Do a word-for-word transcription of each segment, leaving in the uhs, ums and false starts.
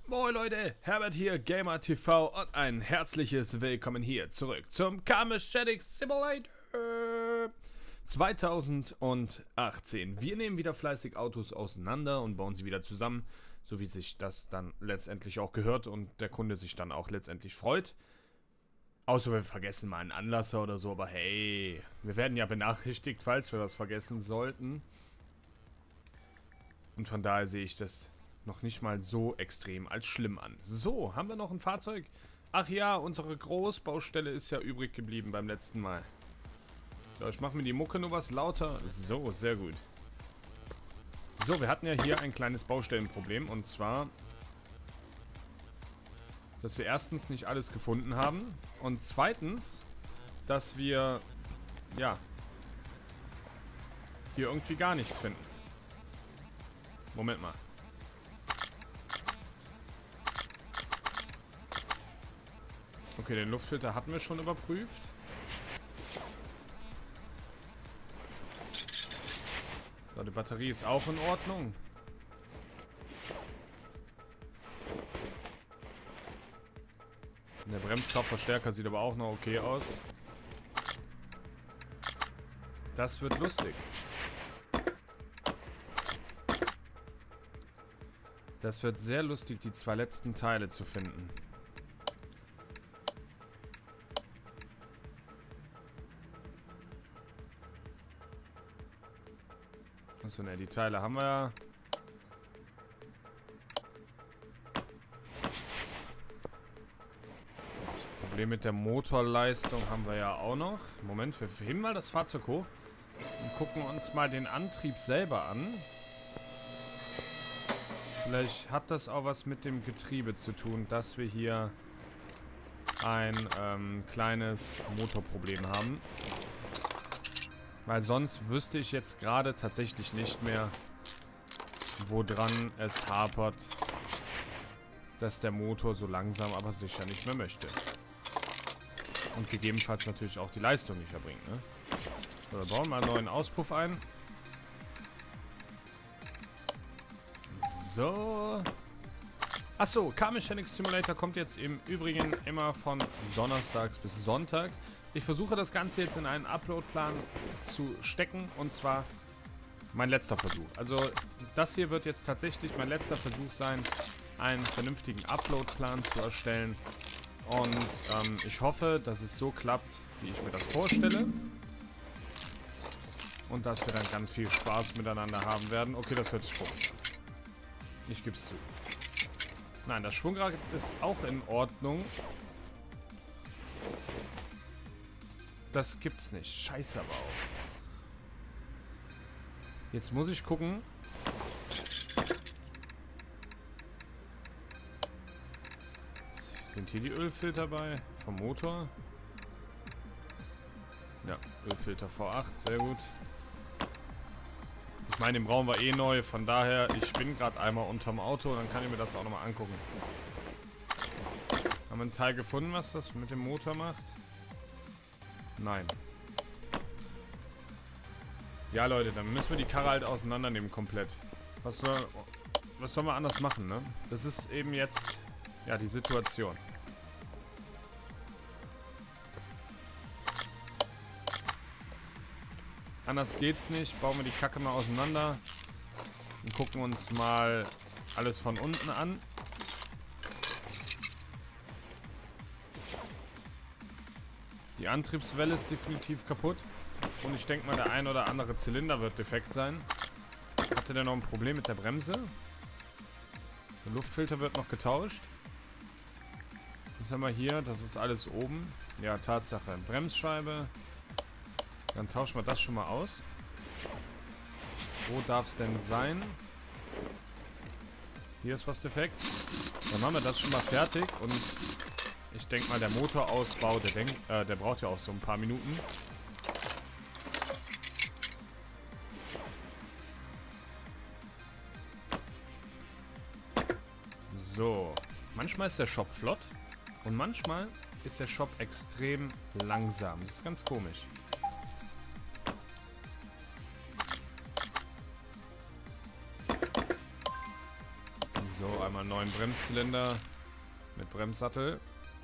Moin Leute, Herbert hier, Gamer T V und ein herzliches Willkommen hier zurück zum Car Mechanics Simulator zweitausendachtzehn. Wir nehmen wieder fleißig Autos auseinander und bauen sie wieder zusammen, so wie sich das dann letztendlich auch gehört und der Kunde sich dann auch letztendlich freut. Außer wir vergessen mal einen Anlasser oder so, aber hey, wir werden ja benachrichtigt, falls wir das vergessen sollten. Und von daher sehe ich das noch nicht mal so extrem als schlimm an. So, haben wir noch ein Fahrzeug? Ach ja, unsere Großbaustelle ist ja übrig geblieben beim letzten Mal. So, ich mache mir die Mucke nur was lauter. So, sehr gut. So, wir hatten ja hier ein kleines Baustellenproblem. Und zwar, dass wir erstens nicht alles gefunden haben. Und zweitens, dass wir, ja, hier irgendwie gar nichts finden. Moment mal. Okay, den Luftfilter hatten wir schon überprüft. So, die Batterie ist auch in Ordnung. Der Bremskraftverstärker sieht aber auch noch okay aus. Das wird lustig. Das wird sehr lustig, die zwei letzten Teile zu finden. Achso, ne, die Teile haben wir ja. Das Problem mit der Motorleistung haben wir ja auch noch. Moment, wir heben mal das Fahrzeug hoch und gucken uns mal den Antrieb selber an. Vielleicht hat das auch was mit dem Getriebe zu tun, dass wir hier ein ähm, kleines Motorproblem haben. Weil sonst wüsste ich jetzt gerade tatsächlich nicht mehr, woran es hapert, dass der Motor so langsam aber sicher nicht mehr möchte. Und gegebenenfalls natürlich auch die Leistung nicht erbringt, ne? So, wir bauen mal einen neuen Auspuff ein. So. Achso, Car Mechanics Simulator kommt jetzt im Übrigen immer von Donnerstags bis Sonntags. Ich versuche das Ganze jetzt in einen Uploadplan zu stecken, und zwar mein letzter Versuch. Also das hier wird jetzt tatsächlich mein letzter Versuch sein, einen vernünftigen Uploadplan zu erstellen. Und ähm, ich hoffe, dass es so klappt, wie ich mir das vorstelle. Und dass wir dann ganz viel Spaß miteinander haben werden. Okay, das hört sich komisch an. Ich gebe es zu. Nein, das Schwungrad ist auch in Ordnung. Das gibt's nicht. Scheiße aber auch. Jetzt muss ich gucken. Sind hier die Ölfilter bei? Vom Motor? Ja, Ölfilter V acht. Sehr gut. Ich meine, den brauchen wir eh neu. Von daher, ich bin gerade einmal unterm Auto. Dann kann ich mir das auch nochmal angucken. Haben wir ein Teil gefunden, was das mit dem Motor macht? Nein. Ja, Leute, dann müssen wir die Karre halt auseinandernehmen komplett. Was soll, was sollen wir anders machen, ne? Das ist eben jetzt, ja, die Situation. Anders geht's nicht. Bauen wir die Kacke mal auseinander. Und gucken uns mal alles von unten an. Die Antriebswelle ist definitiv kaputt. Und ich denke mal, der ein oder andere Zylinder wird defekt sein. Hatte der noch ein Problem mit der Bremse? Der Luftfilter wird noch getauscht. Was haben wir hier? Das ist alles oben. Ja, Tatsache. Bremsscheibe. Dann tauschen wir das schon mal aus. Wo darf es denn sein? Hier ist was defekt. Dann machen wir das schon mal fertig. Und ich denke mal, der Motorausbau, der, denk, äh, der braucht ja auch so ein paar Minuten. So. Manchmal ist der Shop flott. Und manchmal ist der Shop extrem langsam. Das ist ganz komisch. So, einmal einen neuen Bremszylinder mit Bremssattel.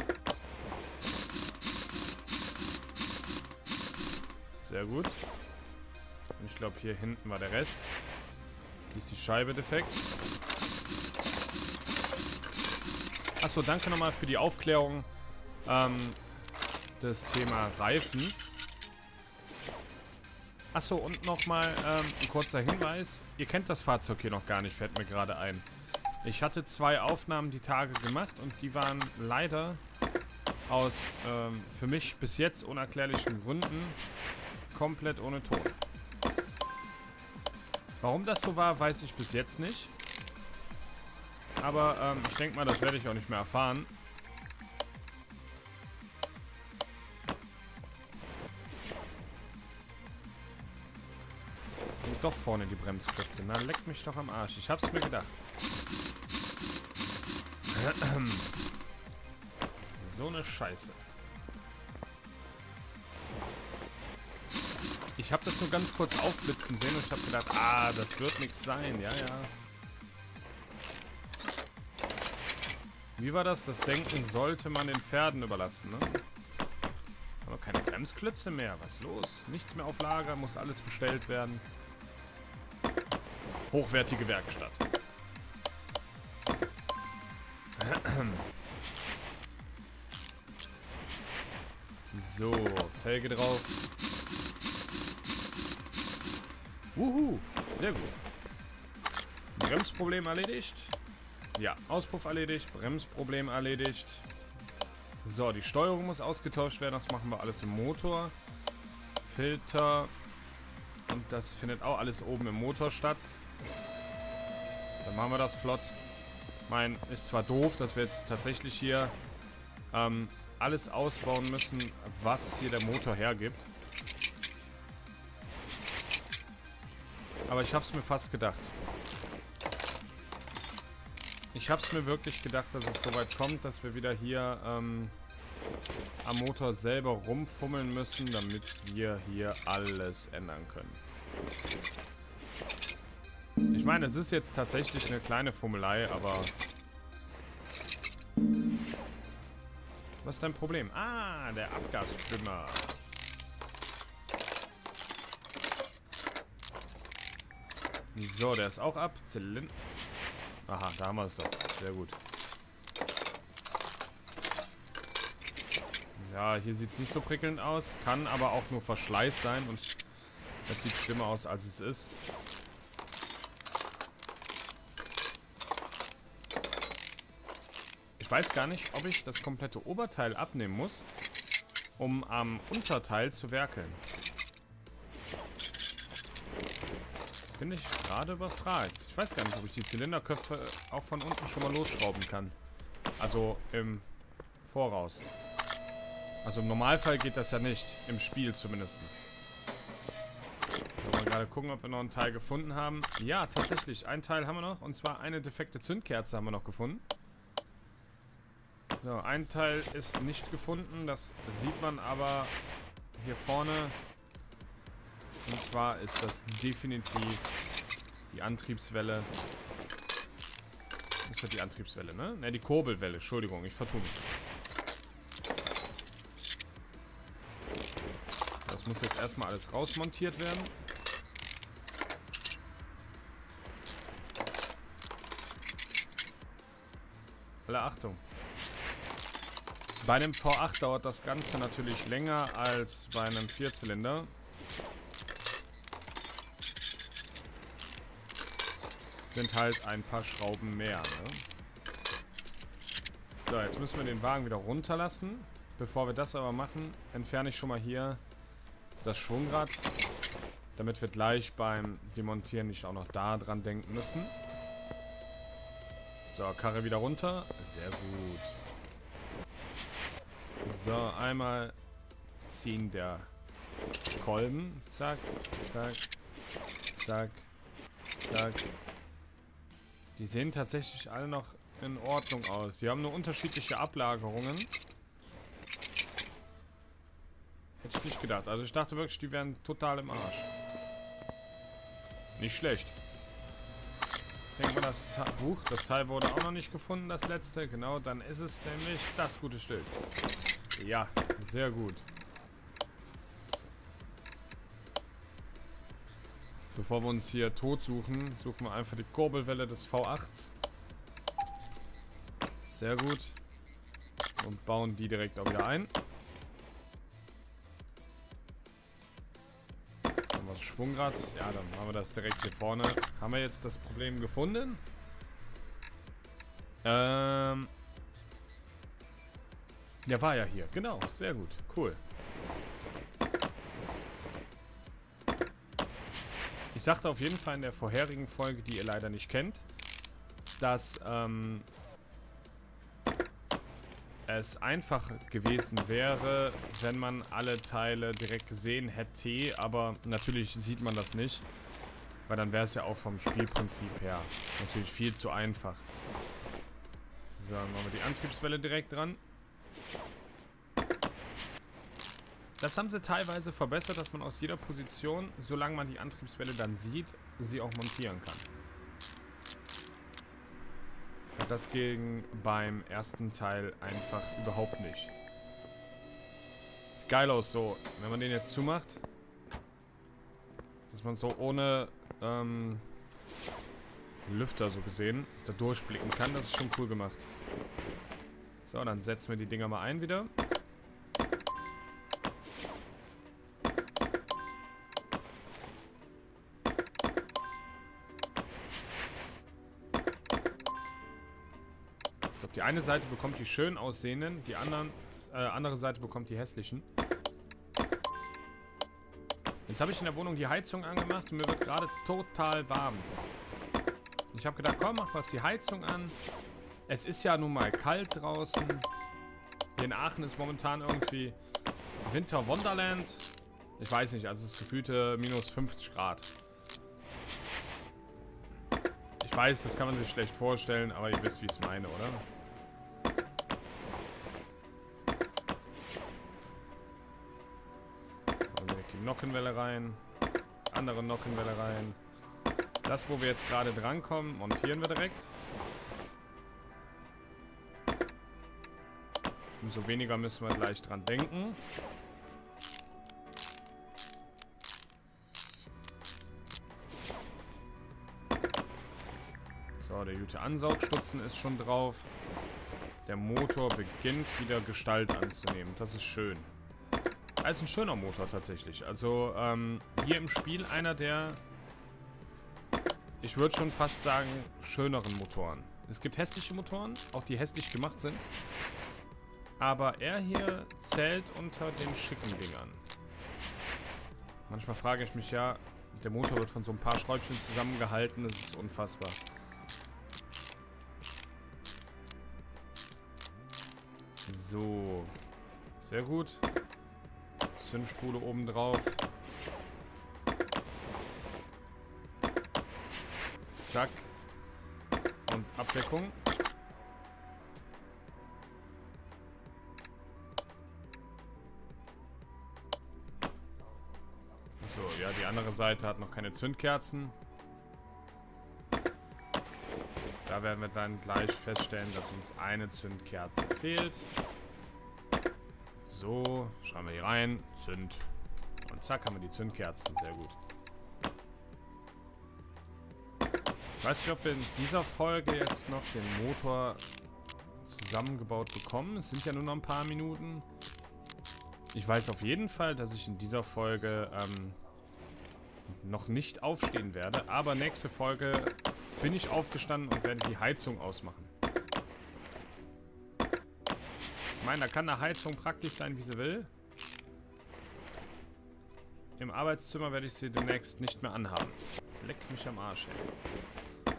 Sehr gut. Und ich glaube, hier hinten war der Rest. Hier ist die Scheibe defekt. Achso, danke nochmal für die Aufklärung ähm, des Thema Reifens. Achso, und nochmal ähm, ein kurzer Hinweis. Ihr kennt das Fahrzeug hier noch gar nicht, fällt mir gerade ein. Ich hatte zwei Aufnahmen die Tage gemacht und die waren leider aus ähm, für mich bis jetzt unerklärlichen Gründen komplett ohne Ton. Warum das so war, weiß ich bis jetzt nicht. Aber ähm, ich denke mal, das werde ich auch nicht mehr erfahren. Sind doch vorne die Bremsklötze. Na, leck mich doch am Arsch. Ich hab's mir gedacht. So eine Scheiße. Ich habe das nur ganz kurz aufblitzen sehen und ich habe gedacht, ah, das wird nichts sein. Ja, ja. Wie war das? Das Denken sollte man den Pferden überlassen, ne? Aber keine Bremsklötze mehr. Was ist los? Nichts mehr auf Lager, muss alles bestellt werden. Hochwertige Werkstatt. So, Felge drauf. Wuhu, sehr gut. Bremsproblem erledigt. Ja, Auspuff erledigt, Bremsproblem erledigt. So, die Steuerung muss ausgetauscht werden. Das machen wir alles im Motor. Filter. Und das findet auch alles oben im Motor statt. Dann machen wir das flott. Ich meine, ist zwar doof, dass wir jetzt tatsächlich hier ähm, alles ausbauen müssen, was hier der Motor hergibt. Aber ich habe es mir fast gedacht. Ich habe es mir wirklich gedacht, dass es soweit kommt, dass wir wieder hier ähm, am Motor selber rumfummeln müssen, damit wir hier alles ändern können. Ich meine, es ist jetzt tatsächlich eine kleine Fummelei, aber... Was ist dein Problem? Ah, der Abgasschwimmer. So, der ist auch ab. Zylinder. Aha, da haben wir es doch. Sehr gut. Ja, hier sieht es nicht so prickelnd aus. Kann aber auch nur Verschleiß sein und es sieht schlimmer aus, als es ist. Ich weiß gar nicht, ob ich das komplette Oberteil abnehmen muss, um am Unterteil zu werkeln. Bin ich gerade überfragt. Ich weiß gar nicht, ob ich die Zylinderköpfe auch von unten schon mal losschrauben kann. Also im Voraus. Also im Normalfall geht das ja nicht. Im Spiel zumindest. Mal gerade gucken, ob wir noch einen Teil gefunden haben. Ja, tatsächlich. Einen Teil haben wir noch. Und zwar eine defekte Zündkerze haben wir noch gefunden. So, ein Teil ist nicht gefunden. Das sieht man aber hier vorne. Und zwar ist das definitiv die Antriebswelle. Das wird die Antriebswelle, ne? Ne, die Kurbelwelle. Entschuldigung, ich vertue mich. Das muss jetzt erstmal alles rausmontiert werden. Alle Achtung. Bei einem V acht dauert das Ganze natürlich länger als bei einem Vierzylinder. Sind halt ein paar Schrauben mehr, ne? So, jetzt müssen wir den Wagen wieder runterlassen. Bevor wir das aber machen, entferne ich schon mal hier das Schwungrad, damit wir gleich beim Demontieren nicht auch noch da dran denken müssen. So, Karre wieder runter. Sehr gut. So, einmal ziehen der Kolben. Zack, zack, zack, zack. Die sehen tatsächlich alle noch in Ordnung aus. Sie haben nur unterschiedliche Ablagerungen. Hätte ich nicht gedacht. Also ich dachte wirklich, die wären total im Arsch. Nicht schlecht. Ich denke mal, das Ta Buch, das Teil wurde auch noch nicht gefunden, das letzte. Genau, dann ist es nämlich das gute Stück. Ja, sehr gut. Bevor wir uns hier tot suchen, suchen wir einfach die Kurbelwelle des V acht. Sehr gut. Und bauen die direkt auch wieder ein. Haben wir das Schwungrad? Ja, dann machen wir das direkt hier vorne. Haben wir jetzt das Problem gefunden? Ähm... Der war ja hier. Genau, sehr gut. Cool. Ich sagte auf jeden Fall in der vorherigen Folge, die ihr leider nicht kennt, dass ähm, es einfach gewesen wäre, wenn man alle Teile direkt gesehen hätte, aber natürlich sieht man das nicht, weil dann wäre es ja auch vom Spielprinzip her natürlich viel zu einfach. So, dann machen wir die Antriebswelle direkt dran. Das haben sie teilweise verbessert, dass man aus jeder Position, solange man die Antriebswelle dann sieht, sie auch montieren kann. Das ging beim ersten Teil einfach überhaupt nicht. Sieht geil aus so, wenn man den jetzt zumacht. Dass man so ohne ähm, Lüfter so gesehen da durchblicken kann, das ist schon cool gemacht. So, dann setzen wir die Dinger mal ein wieder. Die eine Seite bekommt die schön aussehenden, die anderen, äh, andere Seite bekommt die hässlichen. Jetzt habe ich in der Wohnung die Heizung angemacht und mir wird gerade total warm. Ich habe gedacht, komm, mach was die Heizung an. Es ist ja nun mal kalt draußen. Hier in Aachen ist momentan irgendwie Winter Wonderland. Ich weiß nicht, also es ist gefühlte minus fünfzig Grad. Ich weiß, das kann man sich schlecht vorstellen, aber ihr wisst, wie ich es meine, oder? Nockenwelle rein, andere Nockenwelle rein. Das, wo wir jetzt gerade drankommen, montieren wir direkt. Umso weniger müssen wir gleich dran denken. So, der gute Ansaugstutzen ist schon drauf. Der Motor beginnt wieder Gestalt anzunehmen. Das ist schön. Das ist ein schöner Motor tatsächlich. Also ähm, hier im Spiel einer der, ich würde schon fast sagen, schöneren Motoren. Es gibt hässliche Motoren, auch die hässlich gemacht sind. Aber er hier zählt unter den schicken Dingern. Manchmal frage ich mich ja, der Motor wird von so ein paar Schräubchen zusammengehalten. Das ist unfassbar. So. Sehr gut. Zündspule oben drauf. Zack. Und Abdeckung. So, ja, die andere Seite hat noch keine Zündkerzen. Da werden wir dann gleich feststellen, dass uns eine Zündkerze fehlt. So, schreiben wir hier rein. Zünd. Und zack, haben wir die Zündkerzen. Sehr gut. Ich weiß nicht, ob wir in dieser Folge jetzt noch den Motor zusammengebaut bekommen. Es sind ja nur noch ein paar Minuten. Ich weiß auf jeden Fall, dass ich in dieser Folge ähm, noch nicht aufstehen werde. Aber nächste Folge bin ich aufgestanden und werde die Heizung ausmachen. Ich meine, da kann eine Heizung praktisch sein, wie sie will. Im Arbeitszimmer werde ich sie demnächst nicht mehr anhaben. Leck mich am Arsch, ey.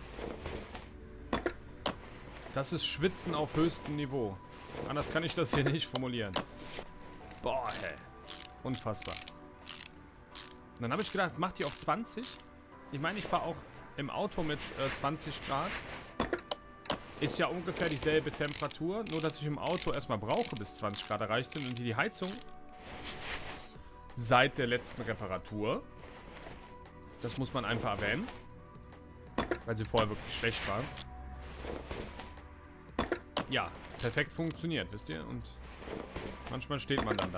Das ist Schwitzen auf höchstem Niveau. Anders kann ich das hier nicht formulieren. Boah, hey. Unfassbar. Und dann habe ich gedacht, mach die auf zwanzig. Ich meine, ich fahre auch im Auto mit äh, zwanzig Grad. Ist ja ungefähr dieselbe Temperatur, nur dass ich im Auto erstmal brauche, bis zwanzig Grad erreicht sind. Und die Heizung seit der letzten Reparatur, das muss man einfach erwähnen, Weil sie vorher wirklich schlecht war. Ja, perfekt funktioniert, wisst ihr? Und manchmal steht man dann da.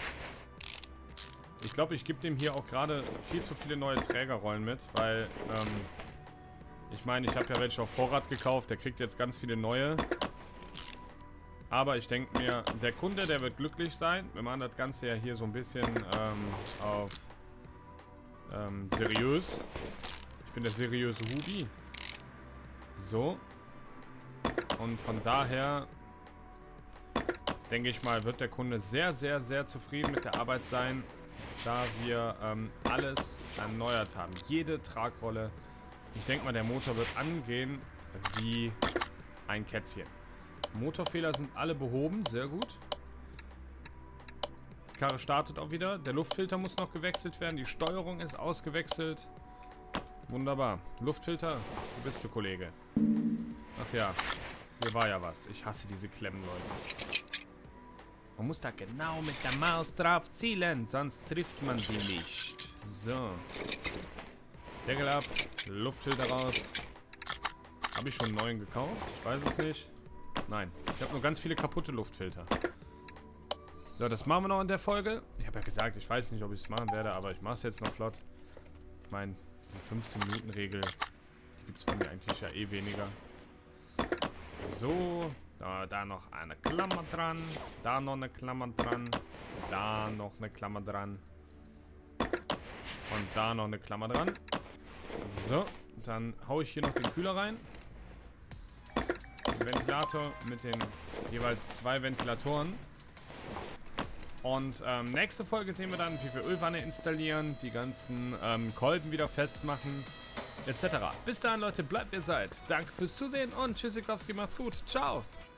Ich glaube, ich gebe dem hier auch gerade viel zu viele neue Trägerrollen mit, weil, ähm, ich meine, ich habe ja welche auf Vorrat gekauft, der kriegt jetzt ganz viele neue. Aber ich denke mir, der Kunde, der wird glücklich sein. Wir machen das Ganze ja hier so ein bisschen ähm, auf ähm, seriös. Ich bin der seriöse Hubi. So. Und von daher denke ich mal, wird der Kunde sehr, sehr, sehr zufrieden mit der Arbeit sein, da wir ähm, alles erneuert haben. Jede Tragrolle. Ich denke mal, der Motor wird angehen wie ein Kätzchen. Motorfehler sind alle behoben. Sehr gut. Die Karre startet auch wieder. Der Luftfilter muss noch gewechselt werden. Die Steuerung ist ausgewechselt. Wunderbar. Luftfilter, wo bist du, Kollege? Ach ja, hier war ja was. Ich hasse diese Klemmen, Leute. Man muss da genau mit der Maus drauf zielen, sonst trifft man sie nicht. So. Deckel ab, Luftfilter raus. Habe ich schon einen neuen gekauft? Ich weiß es nicht. Nein, ich habe nur ganz viele kaputte Luftfilter. So, das machen wir noch in der Folge. Ich habe ja gesagt, ich weiß nicht, ob ich es machen werde, aber ich mache es jetzt noch flott. Ich meine, diese fünfzehn Minuten Regel, die gibt es bei mir eigentlich ja eh weniger. So, da, da noch eine Klammer dran, da noch eine Klammer dran, da noch eine Klammer dran und da noch eine Klammer dran. So, dann haue ich hier noch den Kühler rein. Den Ventilator mit den jeweils zwei Ventilatoren. Und ähm, nächste Folge sehen wir dann, wie wir Ölwanne installieren, die ganzen ähm, Kolben wieder festmachen, et cetera. Bis dahin, Leute, bleibt wie ihr seid. Danke fürs Zusehen und Tschüssikowski, macht's gut. Ciao.